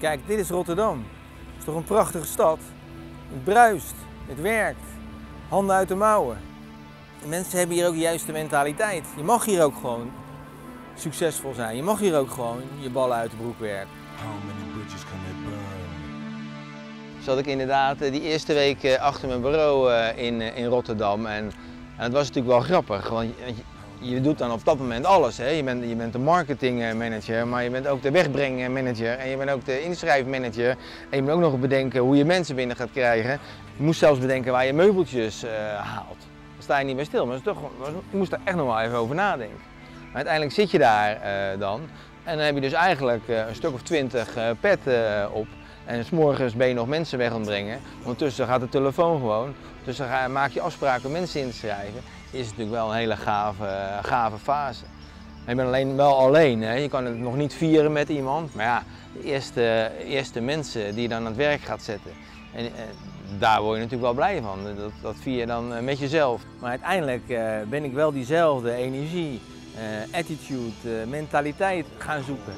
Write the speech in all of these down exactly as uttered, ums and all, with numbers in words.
Kijk, dit is Rotterdam. Het is toch een prachtige stad? Het bruist, het werkt, handen uit de mouwen. De mensen hebben hier ook de juiste mentaliteit. Je mag hier ook gewoon succesvol zijn. Je mag hier ook gewoon je ballen uit de broek werken. Zat ik inderdaad die eerste week achter mijn bureau in, in Rotterdam. En, en het was natuurlijk wel grappig, want je, je doet dan op dat moment alles. Hè? Je bent, je bent de marketingmanager, maar je bent ook de wegbrengmanager en je bent ook de inschrijfmanager. En je moet ook nog bedenken hoe je mensen binnen gaat krijgen. Je moest zelfs bedenken waar je meubeltjes uh, haalt. Daar sta je niet bij stil, maar toch, je moest daar echt nog wel even over nadenken. Maar uiteindelijk zit je daar uh, dan en dan heb je dus eigenlijk uh, een stuk of twintig uh, pet uh, op. En 's morgens ben je nog mensen weg aan het brengen. Ondertussen gaat de telefoon gewoon. Dus dan ga, maak je afspraken om mensen in te schrijven. Is het natuurlijk wel een hele gave, gave fase. En je bent alleen wel alleen. Hè? Je kan het nog niet vieren met iemand. Maar ja, de eerste, eerste mensen die je dan aan het werk gaat zetten. En, en daar word je natuurlijk wel blij van. Dat, dat vier je dan met jezelf. Maar uiteindelijk uh, ben ik wel diezelfde energie, uh, attitude, uh, mentaliteit gaan zoeken.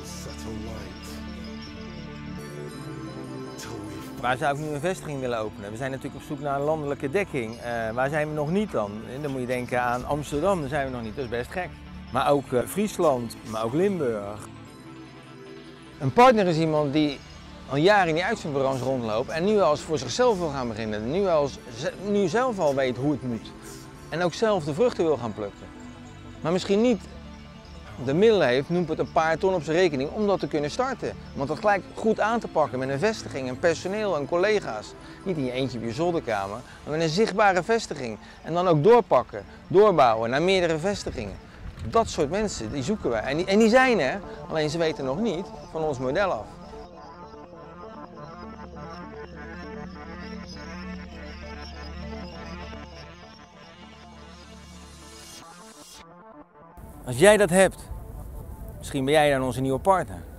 Waar zou ik nu een vestiging willen openen? We zijn natuurlijk op zoek naar een landelijke dekking. Uh, waar zijn we nog niet dan? En dan moet je denken aan Amsterdam, daar zijn we nog niet, dat is best gek. Maar ook uh, Friesland, maar ook Limburg. Een partner is iemand die al jaren in die uitzendbureaus rondloopt en nu wel eens voor zichzelf wil gaan beginnen. Nu, wel eens, nu zelf al weet hoe het moet. En ook zelf de vruchten wil gaan plukken. Maar misschien niet de middelen heeft, noemt het een paar ton op zijn rekening om dat te kunnen starten. Want dat gelijk goed aan te pakken met een vestiging, een personeel en collega's. Niet in je eentje op je zolderkamer, maar met een zichtbare vestiging. En dan ook doorpakken, doorbouwen naar meerdere vestigingen. Dat soort mensen, die zoeken wij. En die, en die zijn er, alleen ze weten nog niet van ons model af. Als jij dat hebt, misschien ben jij dan onze nieuwe partner.